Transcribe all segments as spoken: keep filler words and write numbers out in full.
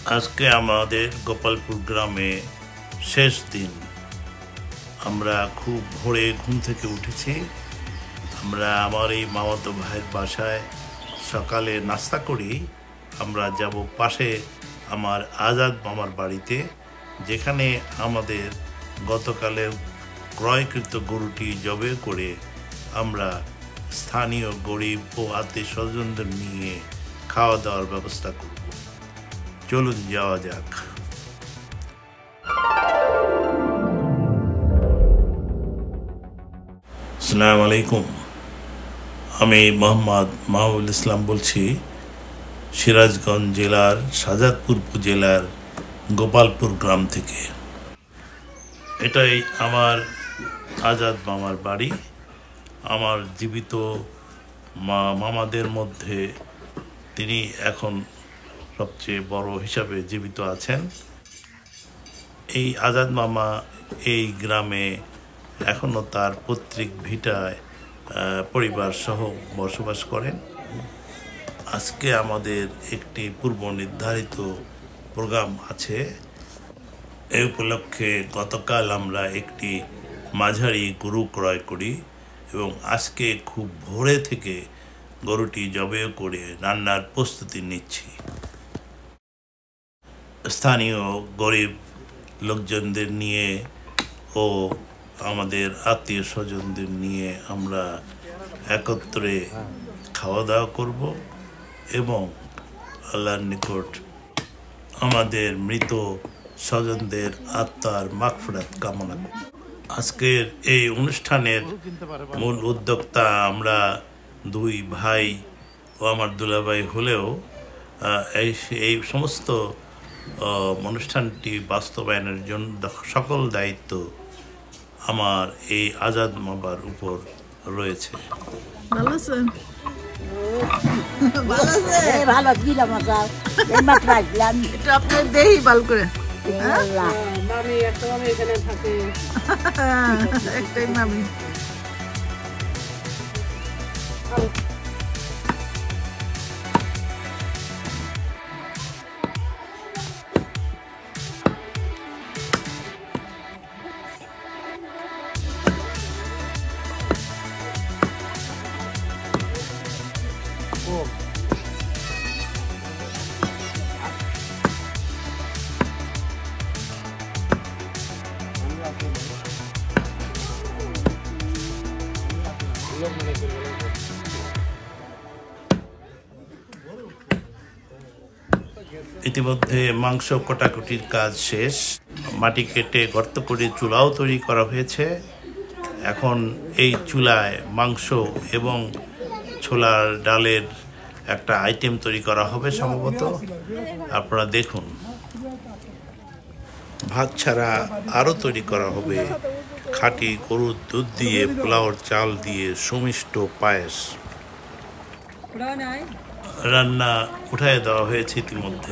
আজকে আমাদের গোপালপুর গ্রামে শেষ দিন। আমরা খুব ভোরে ঘুম থেকে উঠেছি। আমরা আমার এই মামাতো ভাইয়ের বাসায় সকালে নাস্তা করি। আমরা যাব পাশে আমার আজাদ মামার বাড়িতে, যেখানে আমাদের গতকালে ক্রয়কৃত গরুটি জবে করে আমরা স্থানীয় গরিব ও আত্মীয় স্বজনদের নিয়ে খাওয়া দাওয়ার ব্যবস্থা করব। চলুন যাওয়া যাক। আসসালামু আলাইকুম। আমি মোহাম্মদ মাহবুল ইসলাম বলছি, সিরাজগঞ্জ জেলার শাহজাদপুর উপজেলার গোপালপুর গ্রাম থেকে। এটাই আমার আজাদ মামার বাড়ি। আমার জীবিত মা মামাদের মধ্যে তিনি এখন সবচেয়ে বড় হিসাবে জীবিত আছেন। এই আজাদ মামা এই গ্রামে এখনও তার পৈতৃক ভিটায় পরিবার সহ বসবাস করেন। আজকে আমাদের একটি পূর্ব নির্ধারিত প্রোগ্রাম আছে। এই উপলক্ষে গতকাল আমরা একটি মাঝারি গরু ক্রয় করি এবং আজকে খুব ভোরে থেকে গরুটি জবে করে রান্নার প্রস্তুতি নিচ্ছি। স্থানীয় গরিব লোকজনদের নিয়ে ও আমাদের আত্মীয় স্বজনদের নিয়ে আমরা একত্রে খাওয়া দাওয়া করব এবং আল্লাহর নিকট আমাদের মৃত স্বজনদের আত্মার মাগফিরাত কামনা করব। আজকের এই অনুষ্ঠানের মূল উদ্যোক্তা আমরা দুই ভাই ও আমার দুলাভাই হলেও এই এই সমস্ত অনুষ্ঠানটি বাস্তবায়নের জন্য সকল দায়িত্ব আমার এই আজাদ মামার উপর রয়েছে। ভালো আছেন? ভালো দিলাম এটা আপনার দেই ভালো করে। মামি একটা মামি এখানে থাকে, একটাই মামি। ইতিমধ্যে মাংস কাটাকুটির কাজ শেষ। মাটি কেটে গর্ত করে চুলাও তৈরি করা হয়েছে। এখন এই চুলায় মাংস এবং ছোলার ডালের একটা আইটেম তৈরি করা হবে সম্ভবত। আপনারা দেখুন। ভাত ছাড়া আরও তৈরি করা হবে খাঁটি গরুর দুধ দিয়ে পোলাওর চাল দিয়ে সুমিষ্ট পায়েস। রান্না উঠায় দেওয়া হয়েছে ইতিমধ্যে।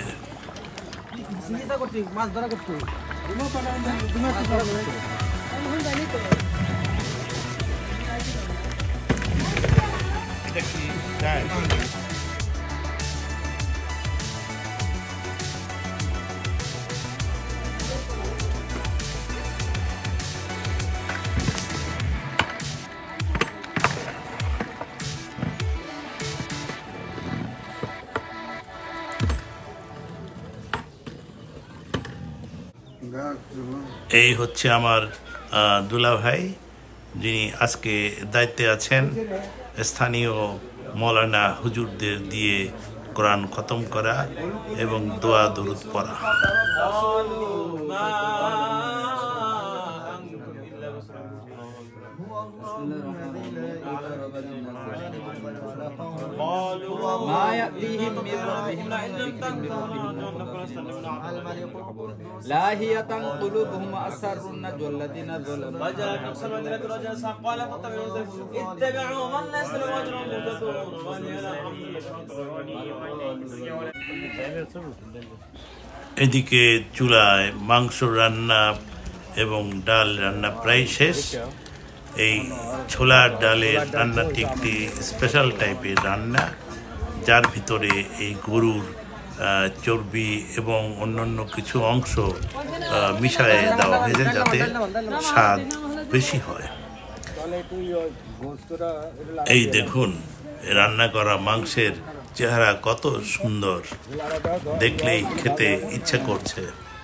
এই হচ্ছে আমার দুলা ভাই, যিনি আজকে দায়িত্বে আছেন স্থানীয় মৌলানা হুজুরদের দিয়ে কোরআন খতম করা এবং দোয়া দরুদ পড়া। ما يأتيهم من ربهم لاهية قلوبهم أسر النجوى الذين ظلموا وجاء في سبيل رجل قال اتبعوا من ليس له أجر এদিকে চুলায় মাংস রান্না এবং ডাল রান্না প্রায় শেষ। এই ছোলার ডালের রান্নাটি একটি স্পেশাল টাইপের রান্না, যার ভিতরে এই গরুর চর্বি এবং অন্যান্য কিছু অংশ মিশায়ে দেওয়া হয়েছে যাতে স্বাদ বেশি হয়। এই দেখুন রান্না করা মাংসের চেহারা কত সুন্দর, দেখলেই খেতে ইচ্ছে করছে।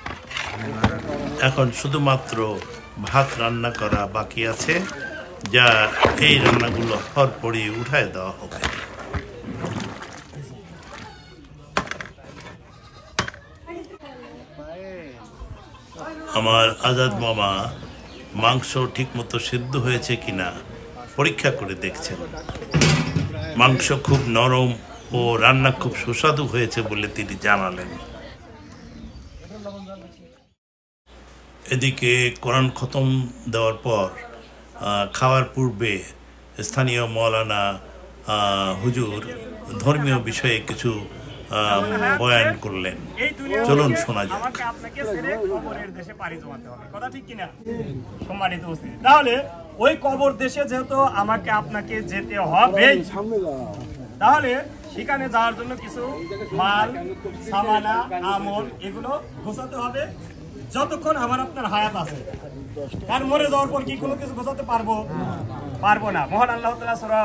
এখন শুধুমাত্র ভাত রান্না করা বাকি আছে, যা এই রান্নাগুলো পরপরই উঠায় দেওয়া হবে। আমার আজাদ মামা মাংস ঠিকমতো সিদ্ধ হয়েছে কিনা পরীক্ষা করে দেখছেন। মাংস খুব নরম ও রান্না খুব সুস্বাদু হয়েছে বলে তিনি জানালেন। এদিকে কোরআন খতম দেওয়ার পর খাওয়ার পূর্বে স্থানীয় মৌলানা হুজুর ধর্মীয় বিষয়ে কিছু বয়ান করলেন। চলুন শোনা যাক। আপনাকে ছেড়ে কবরের দেশে পাড়ি জমাতে হবে, কথা ঠিক কিনা সম্মানিত উপস্থিতি? তাহলে ওই কবর দেশে যেহেতু আমাকে আপনাকে যেতে হবে, তাহলে সেখানে যাওয়ার জন্য কিছু মাল সামানা আমল এগুলো গোছাতে হবে যতক্ষণ আমার আপনার হায়াত আছে। কারণ মরে যাওয়ার পর কি কোনো কিছু গোছাতে পারবো পারবো না। মহান আল্লাহ তাআলা সূরা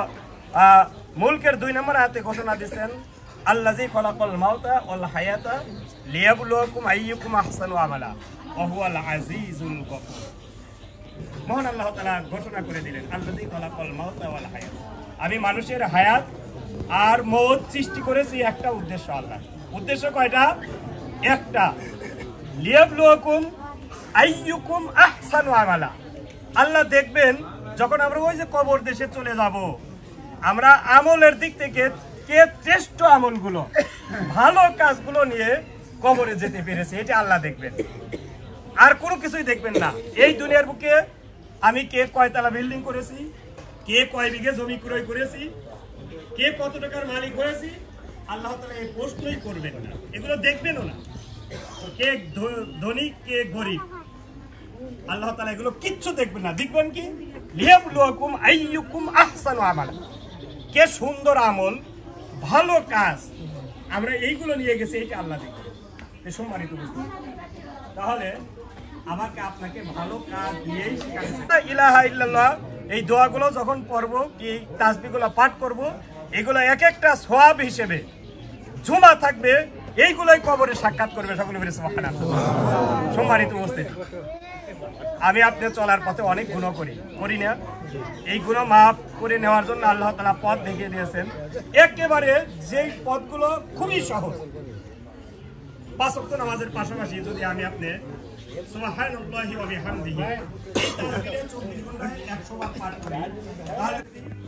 মুলকের দুই নম্বর আয়াতে ঘোষণা দিচ্ছেন, আল্লাযী খালাকাল মাউতা ওয়াল হায়াতা লিয়াবলুয়াকুম আইয়ুকুম আহসানু আমালা ওয়া হুয়াল আজিজুল গফুর। মহান আল্লাহ তাআলা ঘোষণা করে দিলেন, আল্লাযী খালাকাল মাউতা ওয়াল হায়াত, আমি মানুষের হায়াত আর মওত সৃষ্টি করেছি একটা উদ্দেশ্য। আল্লাহ উদ্দেশ্য কয়টা? একটা, লিয়াবলুয়াকুম আইয়ুকুম আহসানু আমালা। আল্লাহ দেখবেন যখন আমরা ওই যে কবর দেশে চলে যাব, আমরা আমলের দিক থেকে কে শ্রেষ্ঠ আমলগুলো ভালো কাজগুলো নিয়ে কবরে যেতে পেরেছে, এটা আল্লাহ দেখবেন, আর কোনো কিছুই দেখবেন না। এই দুনিয়ার বুকে আমি কে কয়তলা বিল্ডিং করেছি, কে কয় বিঘে জমি ক্রয় করেছি, কে কত টাকার মালিক হয়েছি, আল্লাহ তাআলা এই প্রশ্নই করবেন না, এগুলো দেখবেনও না। কে ধনী কে গরিব, আল্লাহ তাআলা এগুলো কিচ্ছু দেখবেন না। দেখবেন কি? লিয়াবলুয়াকুম আইয়ুকুম আহসানু আমালা, কে সুন্দর আমল ভালো কাজ আমরা এইগুলো নিয়ে গেছি, এইটা আল্লাহ দেখবেন। সম্মানিত বুঝতে, তাহলে আমাকে আপনাকে ভালো কাজ দিয়েই শেখানো। ইলাহা ইল্লাল্লাহ এই দোয়াগুলো যখন পড়ব, কি তাসবিহগুলো পাঠ করব, এগুলো এক একটা সওয়াব হিসেবে জমা থাকবে, এইগুলোই কবরে সাক্ষাৎ করবে। সকলে বলে সুবহানাল্লাহ। সম্মানিত উপস্থিতি, আমি আপনি চলার পথে অনেক গুনাহ করি করি না, এই গুনাহ মাফ করে নেওয়ার জন্য আল্লাহ তাআলা পথ দেখিয়ে দিয়েছেন, একেবারে যেই পথগুলো খুবই সহজ। পাঁচ ওয়াক্ত নামাজের পাশাপাশি যদি আমি আপনি সুবহানাল্লাহি ওয়া বিহামদিহি তাসবিহে চব্বিশ ঘন্টায় একশো বার পাঠ করি, তাহলে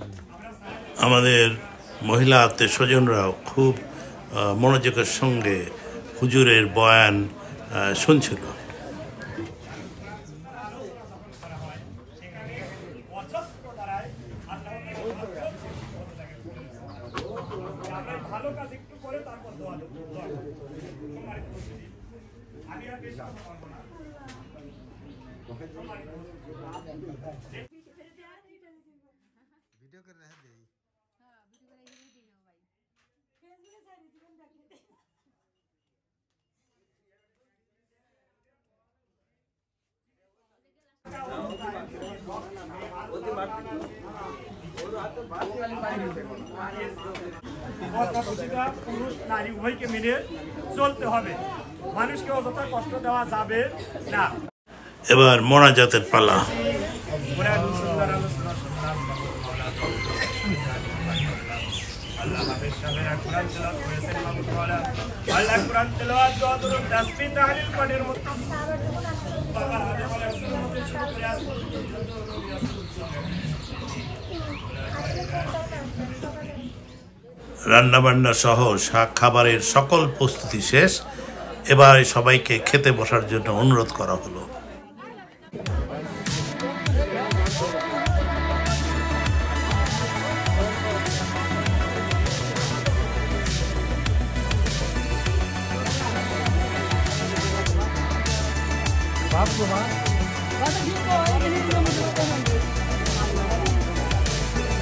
আমাদের মহিলা আত্মীয় স্বজনরাও খুব মনোযোগের সঙ্গে হুজুরের বয়ান শুনছিল। वीडियो कर रहे हैं हां वीडियो कर रहे हैं भाई फेसबुक पे सारी जीवन देख ওতে মারতে ওর হাতে বাতি वाली পানি দিতে কথা বুঝিটা পুরুষ নারী উভয়কে মিলে চলতে হবে, মানুষকে অযথা কষ্ট দেওয়া যাবে না। এবার মোনাজাতের পালা। আল্লাহ হাফেজ সাহেবেরা কোরআন তেলাওয়াত করেছেন, মাহমুদওয়ালা আল্লাহ কোরআন তেলাওয়াত দোয়া দরুদ তাসবিহ তাহলিল পাঠের মতো বাবা আদে বলে সুন্নতের শুরু করে আস রান্নাবান্না সহ শাক খাবারের সকল প্রস্তুতি শেষ। এবার সবাইকে খেতে বসার জন্য অনুরোধ করা হলো।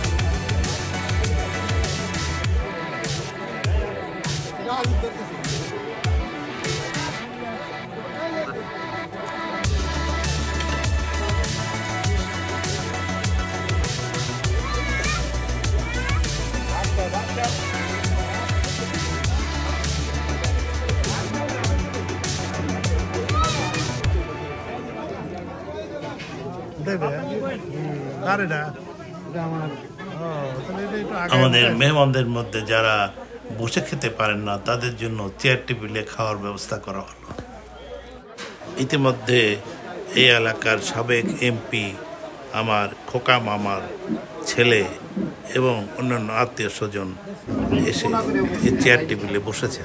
Gracias. আমাদের মেহমানদের মধ্যে যারা বসে খেতে পারেন না তাদের জন্য চেয়ার টেবিলে খাওয়ার ব্যবস্থা করা হলো। ইতিমধ্যে এই এলাকার সাবেক এমপি আমার খোকা মামার ছেলে এবং অন্যান্য আত্মীয় স্বজন এসে এই চেয়ার টেবিলে বসেছেন।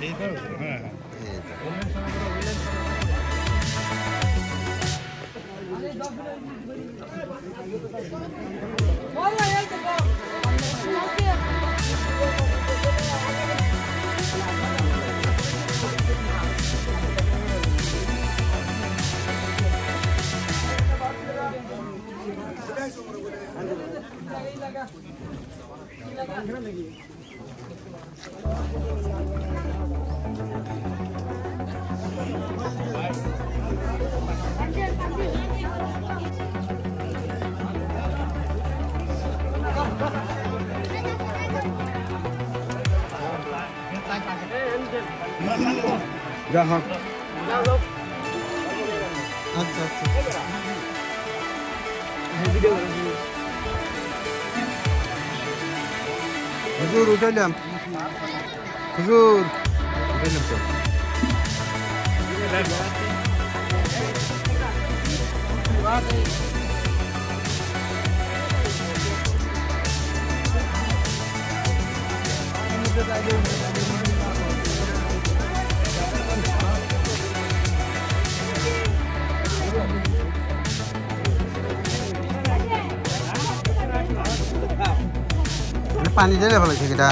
আচ্ছা আচ্ছা হুজুর উঠাইলাম হুজুর উঠাইলাম তো পানি দিলে ভালো আছে এটা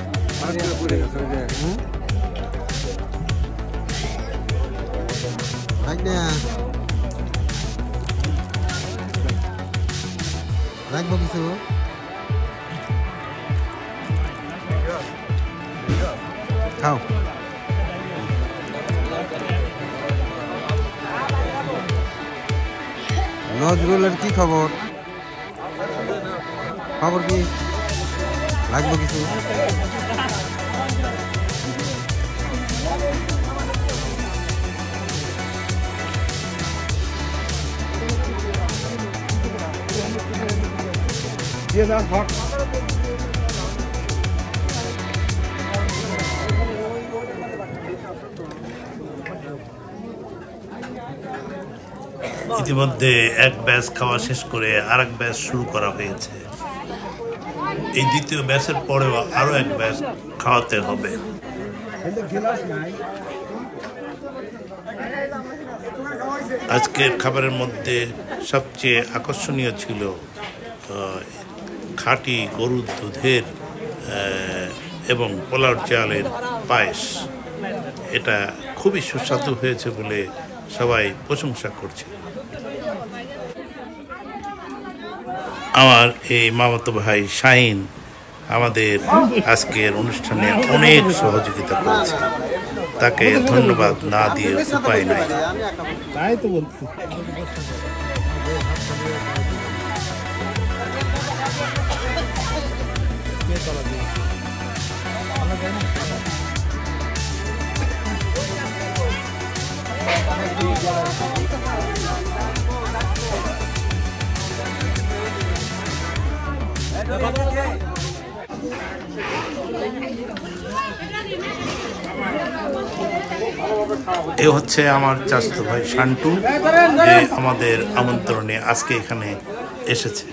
রাখবো কিছু খাও নজরুলের কি খবর খবর কি লাগবে কিছু দিয়ে দাও হক ইতিমধ্যে এক ব্যাচ খাওয়া শেষ করে আরেক ব্যাচ শুরু করা হয়েছে। এই দ্বিতীয় ব্যাচের পরেও আরো এক ব্যাচ খাওয়াতে হবে। আজকের খাবারের মধ্যে সবচেয়ে আকর্ষণীয় ছিল খাঁটি গরুর দুধের এবং পোলাও চালের পায়েস। এটা খুবই সুস্বাদু হয়েছে বলে সবাই প্রশংসা করছে। আমার এই মামাতো ভাই শাহিন আমাদের আজকের অনুষ্ঠানে অনেক সহযোগিতা করেছে, তাকে ধন্যবাদ না দিয়ে উপায় নাই। তাই তো বলছি। এ হচ্ছে আমার চাচাতো ভাই শান্টু, যে আমাদের আমন্ত্রণে আজকে এখানে এসেছে।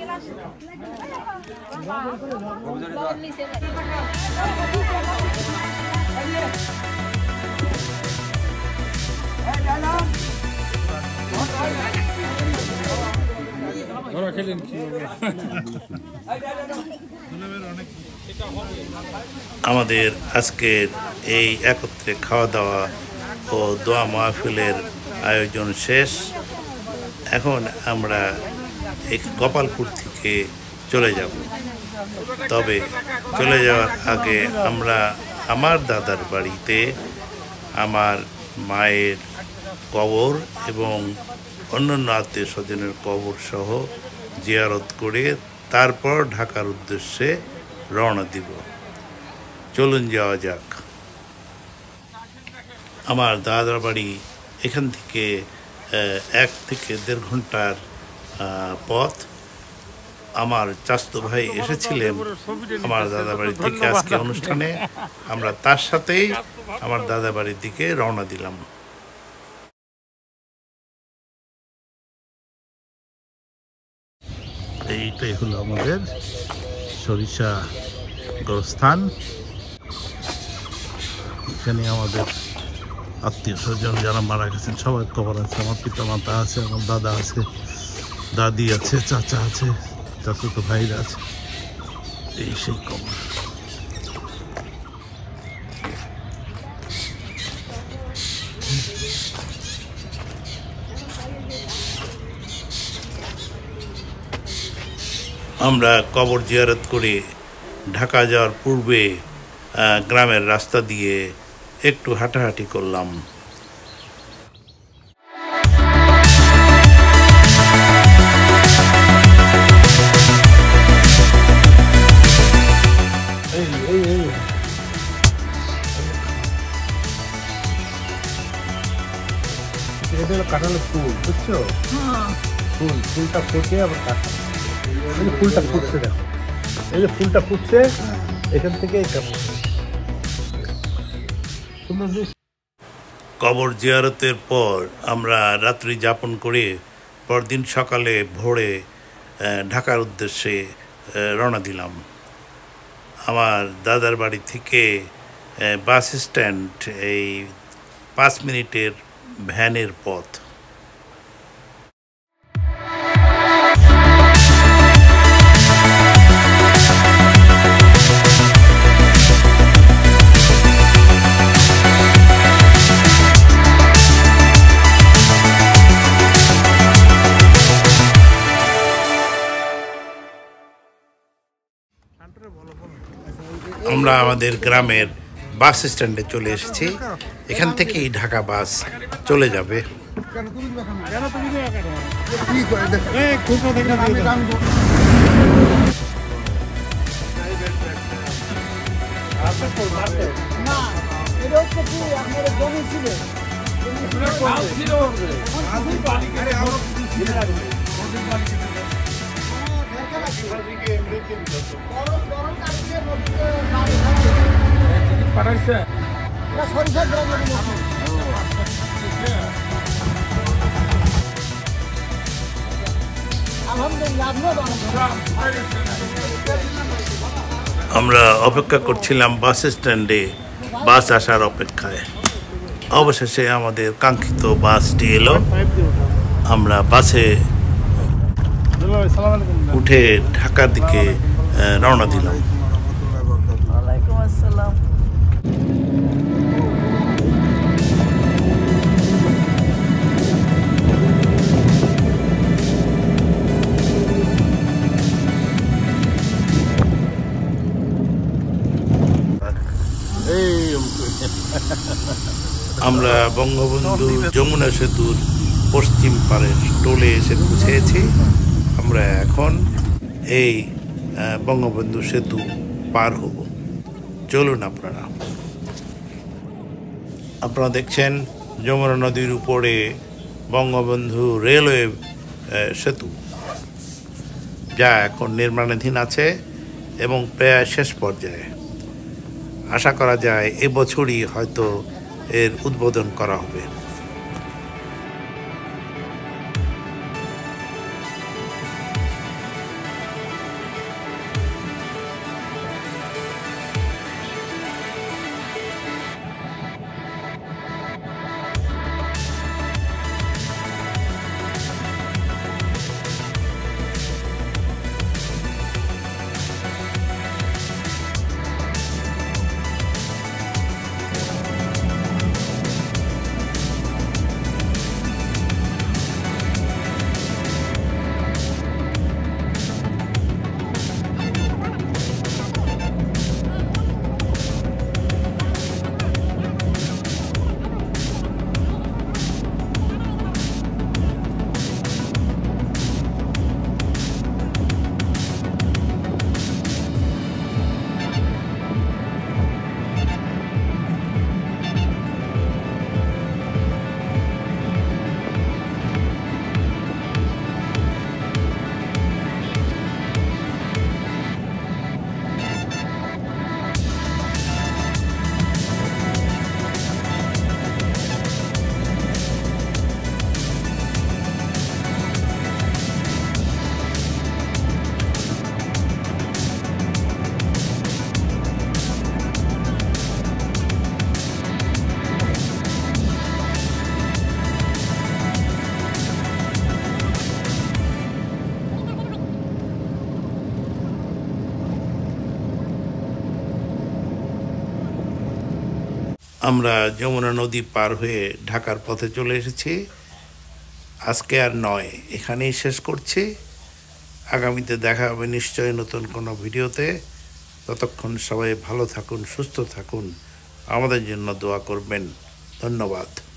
আমাদের আজকের এই একত্রে খাওয়া দাওয়া ও দোয়া মাহফিলের আয়োজন শেষ। এখন আমরা এই গোপালপুর থেকে চলে যাব। তবে চলে যাওয়ার আগে আমরা আমার দাদার বাড়িতে আমার মায়ের কবর এবং অন্যান্য আত্মীয় স্বজনের কবর সহ জিয়ারত করে তারপর ঢাকার উদ্দেশ্যে রওনা দিব। চলুন যাওয়া যাক। আমার দাদার বাড়ি এখান থেকে এক থেকে দেড় ঘন্টার পথ। আমার চাচতো ভাই এসেছিলেন আমার দাদা বাড়ির থেকে আজকে অনুষ্ঠানে। আমরা তার সাথেই আমার দাদা বাড়ির দিকে রওনা দিলাম। এইটাই হলো আমাদের সরিষা গোরস্থান। এখানে আমাদের আত্মীয় স্বজন যারা মারা গেছেন সবার কবর আছে। আমার পিতা মাতা আছে, আমার দাদা আছে, দাদি আছে, চাচা আছে, চাচাতো ভাইরা আছে। এই সেই কবর। আমরা কবর জিয়ারত করে ঢাকা যাওয়ার পূর্বে গ্রামের রাস্তা দিয়ে একটু হাঁটাহাঁটি করলাম। কাঁঠালের ফুল বুঝছো? ফুল ফুলটা ফুটে আবার কাঁঠাল। ফুলটা ফুটছে, দেখো এই যে ফুলটা ফুটছে এখান থেকে। কবর জিয়ারতের পর আমরা রাত্রি যাপন করে পরদিন সকালে ভোরে ঢাকার উদ্দেশ্যে রওনা দিলাম। আমার দাদার বাড়ি থেকে বাস স্ট্যান্ড এই পাঁচ মিনিটের ভ্যানের পথ। আমরা আমাদের গ্রামের বাস স্ট্যান্ডে চলে এসেছি। এখান থেকেই ঢাকা বাস চলে যাবে। আমরা অপেক্ষা করছিলাম বাস স্ট্যান্ডে বাস আসার অপেক্ষায়। অবশেষে আমাদের কাঙ্ক্ষিত বাসটি এলো। আমরা বাসে উঠে ঢাকার দিকে রওনা দিলাম। ওয়ালাইকুম আসসালাম। আমরা বঙ্গবন্ধু যমুনা সেতুর পশ্চিম পাড়ের টোলে এসে পৌঁছেছি। আমরা এখন এই বঙ্গবন্ধু সেতু পার হব। চলুন আপনারা। আপনারা দেখছেন যমুনা নদীর উপরে বঙ্গবন্ধু রেলওয়ে সেতু, যা এখন নির্মাণাধীন আছে এবং প্রায় শেষ পর্যায়ে। আশা করা যায় এবছরই হয়তো এর উদ্বোধন করা হবে। আমরা যমুনা নদী পার হয়ে ঢাকার পথে চলে এসেছি। আজকে আর নয়, এখানেই শেষ করছি। আগামীতে দেখা হবে নিশ্চয়ই নতুন কোনো ভিডিওতে। ততক্ষণ সবাই ভালো থাকুন, সুস্থ থাকুন, আমাদের জন্য দোয়া করবেন। ধন্যবাদ।